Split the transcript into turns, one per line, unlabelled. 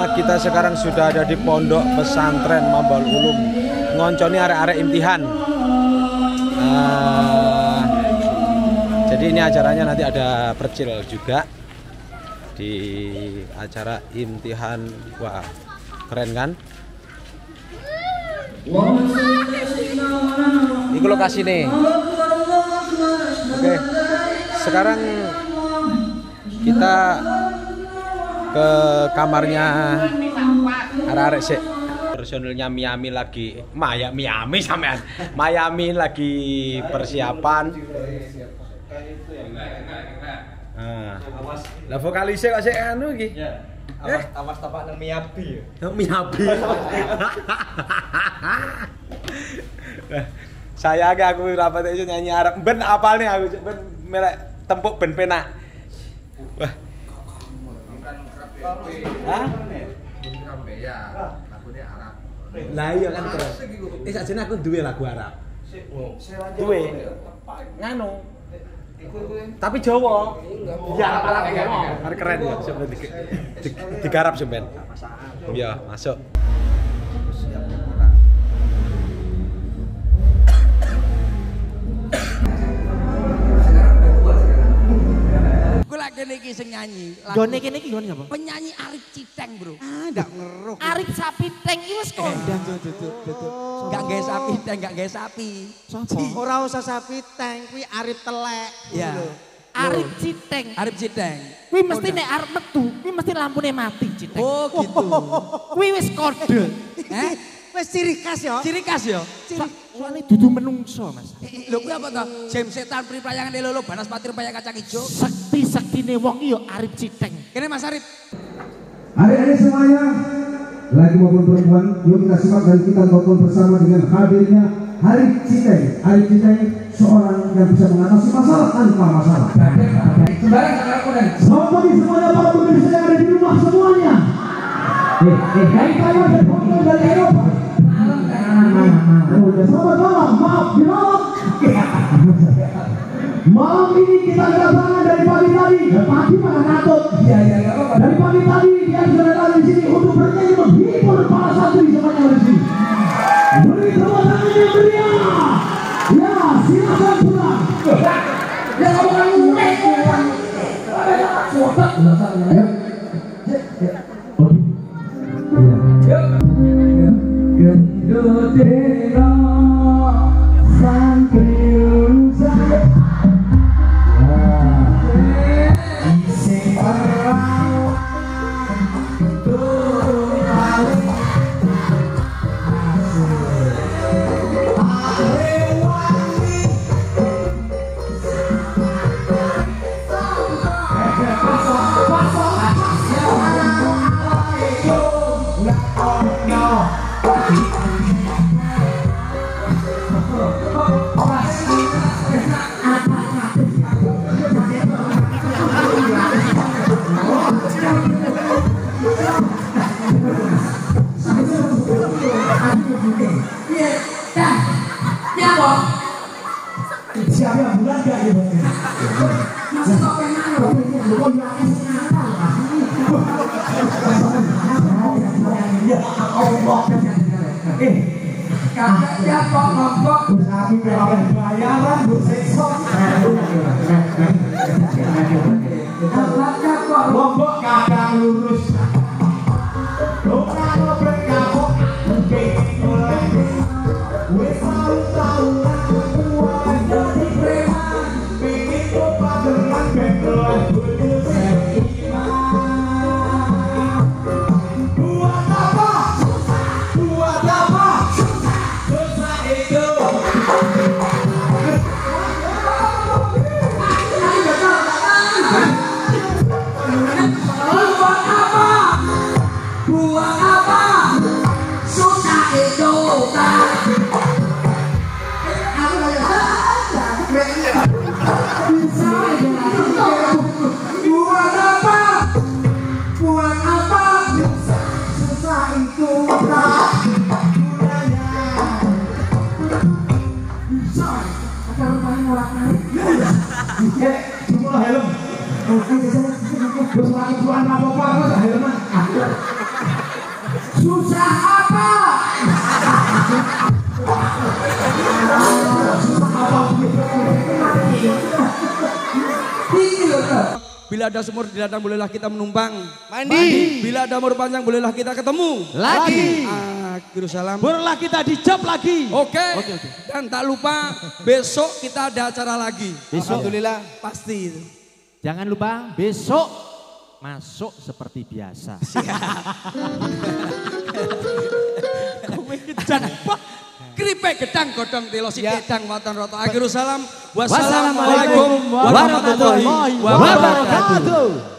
kita sekarang sudah ada di Pondok Pesantren Mambal Ulum. Ngonconi arek-arek imtihan. Jadi ini acaranya nanti ada percil juga di acara imtihan. Wah, keren kan? Ini lokasi nih. Oke, sekarang kita ke kamarnya arek-arek sih. Personilnya Miami lagi, Miami sampean. Miami lagi persiapan. Lah vokalisnya kok sik anu iki?
Awas tapak nang Miyabi.
Miyabi. Saya aku rapat itu nyanyi Arab. Ben apal nih aku ben melek tempuk ben penak. Wah. Hah?
Lagunya Arab.
Lah iya kan terus. Sakjane aku duwe lagu Arab. Duwe. Nganu. Tapi Jawa. Ya Arab Jawa. Keren ya sampeyan digarap sampeyan. Iya, masuk.
Kene iki sing nyanyi.
Gone kene iki gone apa?
Penyanyi Arif Citeng, Bro.
Ndak ngeruh.
Arif Sapi Teng iki wis kondang. Enggak gawe sapi teng, enggak gawe sapi.
Sopo? Ora usah sapi teng, kuwi Arif telek.
Ya.
Arif Citeng.
Arif Citeng.
Kuwi mesti nek arep metu, kuwi mesti lampune mati Citeng.
Oh, gitu.
Kuwi wis kode.
Wis ciri khas ya.
Ciri khas ya.
Soale dudu menungso, Mas.
Lho kuwi apa to? Jem setan priprayangan lelo banas patir paya kacang ijo.
Sekti-sektine wong iki ya Arif Citeng.
Kene Mas Arif.
Adik-adik semuanya, laki maupun perempuan, yuk kita simak dan kita tonton bersama dengan hadirnya Arif Citeng. Arif Citeng seorang yang bisa mengatasi masalah tanpa masalah. Selamat pagi semuanya para pemirsa yang ada di rumah semuanya. Dari Taiwan dan Hong Kong dari Eropa. Selamat malam, maaf dirawat. Malam ini kita kedatangan dari pagi tadi. Pagi mana katut? Dari pagi tadi dia sudah datang di sini untuk bernyanyi menghibur para santri semuanya di sini. Beri tepuk tangan yang meriah. Ya, silakan pulang. Ya, kamu kan mulai. Gendutera santri urusan isi perang turun kali siapa bulan gak ya bang? Masih kok pengen loh, ya Allah. Kakaknya kok ngomong tapi berapa bayaran bu sesok. Kakaknya kok ngomong kakak lurus. Bukan ngobrol kapok, mungkin mulai. Wes tahu jadi preman, bikin lupa dengan bekelan butuh seiman. Buat apa? Buat apa? Susah itu. Buat apa? Buat apa? Susah itu. Buat apa? Buat apa? Susah itu tak gunanya. Ada rupanya orang lain. Ya, semua helm. Terus lagi buan apa-apa, helm.
Bila ada sumur di ladang bolehlah kita menumpang.
Mandi.
Bila ada umur panjang bolehlah kita ketemu.
Lagi.
Akhirul salam.
Bolehlah kita dijab lagi.
Oke. Dan tak lupa besok kita ada acara lagi.
Besok. Alhamdulillah.
Pasti itu.
Jangan lupa besok masuk seperti biasa.
Keripik gedang godong telo si gedang waton roto. Akhirul salam.
Wassalamualaikum warahmatullahi wabarakatuh.